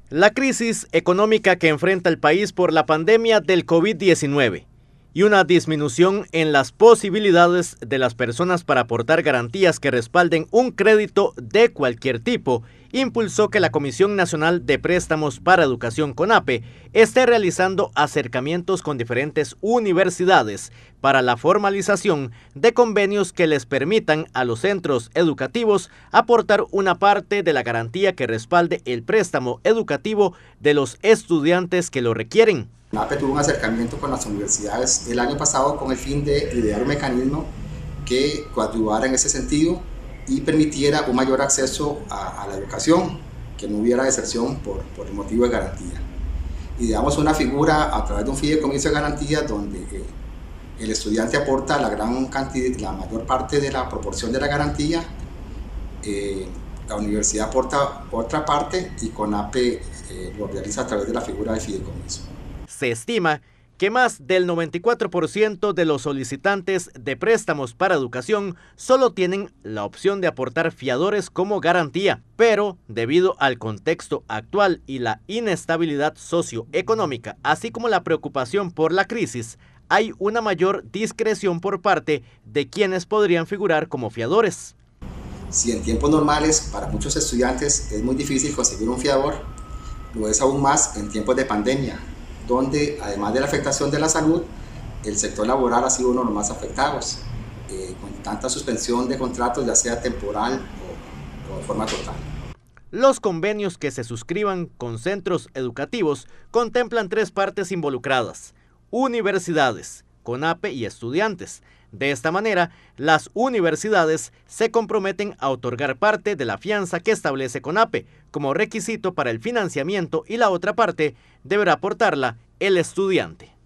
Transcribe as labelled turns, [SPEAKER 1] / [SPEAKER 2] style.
[SPEAKER 1] La crisis económica que enfrenta el país por la pandemia del COVID-19 y una disminución en las posibilidades de las personas para aportar garantías que respalden un crédito de cualquier tipo, impulsó que la Comisión Nacional de Préstamos para Educación CONAPE esté realizando acercamientos con diferentes universidades para la formalización de convenios que les permitan a los centros educativos aportar una parte de la garantía que respalde el préstamo educativo de los estudiantes que lo requieren.
[SPEAKER 2] CONAPE tuvo un acercamiento con las universidades el año pasado con el fin de idear un mecanismo que coadyuvara en ese sentido y permitiera un mayor acceso a la educación, que no hubiera deserción por el motivo de garantía. Ideamos una figura a través de un fideicomiso de garantía donde el estudiante aporta la mayor parte de la proporción de la garantía, la universidad aporta otra parte y CONAPE lo realiza a través de la figura de fideicomiso.
[SPEAKER 1] Se estima que más del 94% de los solicitantes de préstamos para educación solo tienen la opción de aportar fiadores como garantía, pero debido al contexto actual y la inestabilidad socioeconómica, así como la preocupación por la crisis, hay una mayor discreción por parte de quienes podrían figurar como fiadores.
[SPEAKER 2] Si en tiempos normales para muchos estudiantes es muy difícil conseguir un fiador, lo es aún más en tiempos de pandemia, donde además de la afectación de la salud, el sector laboral ha sido uno de los más afectados, con tanta suspensión de contratos, ya sea temporal o de forma total.
[SPEAKER 1] Los convenios que se suscriban con centros educativos contemplan tres partes involucradas: universidades, CONAPE y estudiantes. De esta manera, las universidades se comprometen a otorgar parte de la fianza que establece CONAPE como requisito para el financiamiento y la otra parte deberá aportarla el estudiante.